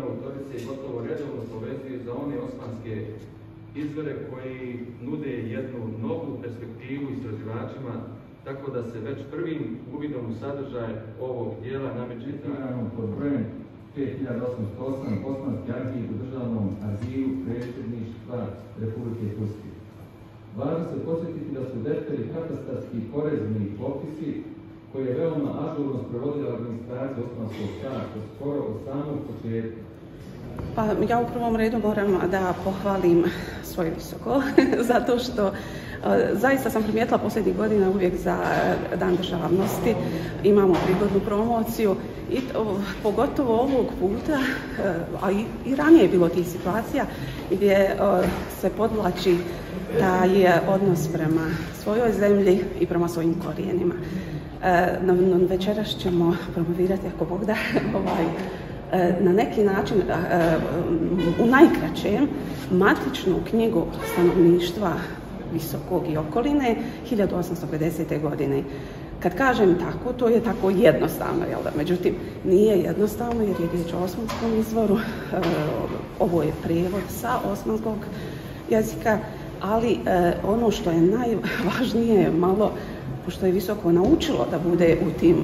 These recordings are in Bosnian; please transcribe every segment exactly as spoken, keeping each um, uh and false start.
autorice gotovo redovno povezuju za one osmanske izvore koji nude jednu novu perspektivu istraživačima, tako da se već prvim uvidom u sadržaj ovog dijela nameće pod brojem pet hiljada osamsto osam Osmanski arhiv u Državnom arhivu Predsjedništva Republike Turske. Važno se podsjetiti da su defteri katastarski porezni popisi koje je veoma ažurno sprovodila administracija Osmanskog carstva skoro od samog početka. Pa ja u prvom redu moram da pohvalim svoje visoko, zato što zaista sam primijetila posljednjih godina uvijek za Dan državnosti imamo prigodnu promociju i to, pogotovo ovog puta, a i, i ranije je bilo tih situacija gdje se podvlači taj odnos prema svojoj zemlji i prema svojim korijenima. Na večeras ćemo promovirati, ako Bog da, ovaj, na neki način, u najkraćem, matičnu knjigu stanovništva Visokog i okoline hiljadu osamsto pedesete. godine. Kad kažem tako, to je tako jednostavno, jel da? Međutim, nije jednostavno jer je riječ o osmanskom izvoru, ovo je prijevod sa osmanskog jezika, ali ono što je najvažnije malo, pošto je Visoko naučilo da bude u tim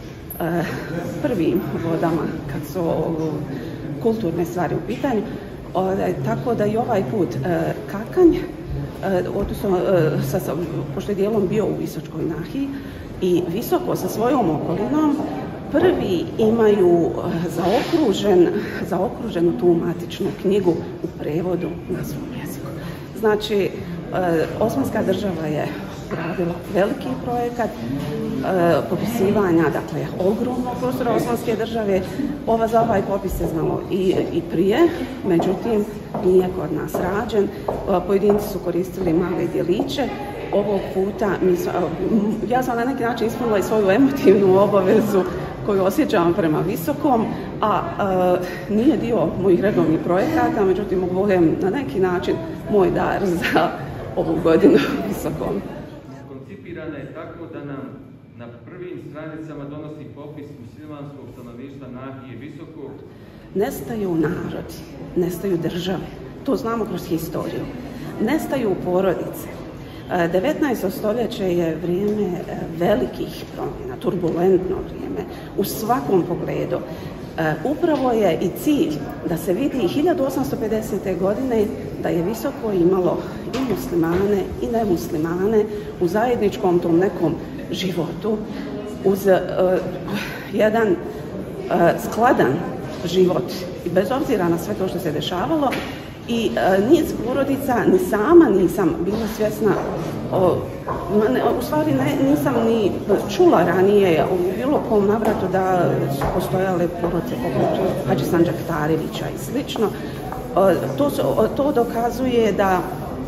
prvim vodama kad su kulturne stvari u pitanju, tako da i ovaj put Kakanj, odnosno pošto je dijelom bio u Visočkoj nahiji i Visoko sa svojom okolinom, prvi imaju zaokružen, zaokruženu tu matičnu knjigu u prevodu na svom jeziku. Znači, Osmanska država je radila veliki projekat e, popisivanja, dakle, ogromnog prostora Osmanske države. Ova za ovaj popis se znalo i, i prije, međutim, nije kod nas rađen. E, pojedinci su koristili male djeliće. Ovog puta, mi smo, ja sam na neki način ispunila i svoju emotivnu obavezu koju osjećam prema Visokom, a e, nije dio mojih redovnih projekata, međutim, mogu na neki način moj dar za ovu godinu Visokom. Koncipirana je tako da nam na prvim stranicama donosi popis muslimanskog stanovništva nahije Visokog. Nestaju narodi, nestaju države, to znamo kroz historiju. Nestaju porodice. devetnaesto stoljeće je vrijeme velikih promjena, turbulentno vrijeme u svakom pogledu. Upravo je i cilj da se vidi hiljadu osamsto pedesete. godine da je Visoko imalo i muslimane i nemuslimane u zajedničkom tom nekom životu uz uh, jedan uh, skladan život i bez obzira na sve to što se dešavalo i uh, niz porodica, ni sama nisam bila svjesna, o, ne, u stvari ne, nisam ni čula ranije u bilo kom navratu da su postojale porodice poput Hadži Sandžaktarevića i slično. Uh, to, su, to dokazuje da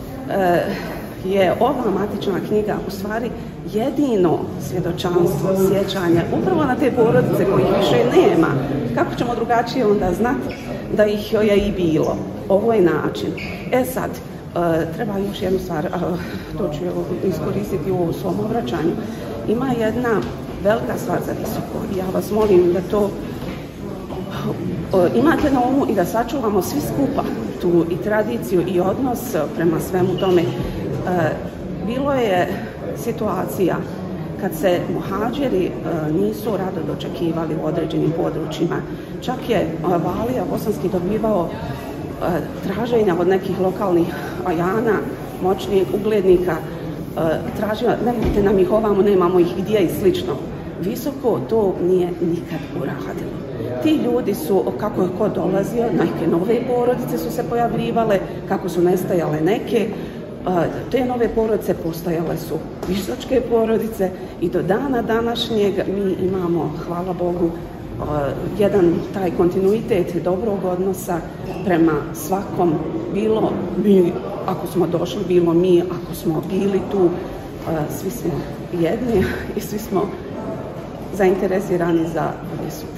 uh, je ova matična knjiga u stvari jedino svjedočanstvo, sjećanje upravo na te porodice kojih više nema. Kako ćemo drugačije onda znati da ih je i bilo? Ovo je način. E sad, uh, treba još jednu stvar, uh, to ću iskoristiti u ovom svom obraćanju. Ima jedna velika stvar za Visoko i ja vas molim da to uh, imate na umu i da sačuvamo svi skupa tu i tradiciju i odnos prema svemu tome. Uh, bilo je situacija kad se muhađiri e, nisu rado dočekivali u određenim područjima. Čak je valija bosanski dobivao e, traženja od nekih lokalnih ajana, moćnih uglednika, e, tražio, nemojte nam ih ovamo, nemamo ih gdje i slično. Visoko to nije nikad uradilo. Ti ljudi su, kako je ko dolazio, neke nove porodice su se pojavljivale, kako su nestajale neke, te nove porodice postojale su visočke porodice i do dana današnjeg mi imamo, hvala Bogu, jedan taj kontinuitet dobrog odnosa prema svakom, bilo mi, ako smo došli, bilo mi, ako smo bili tu, svi smo jedni i svi smo zainteresirani za bolje sutra.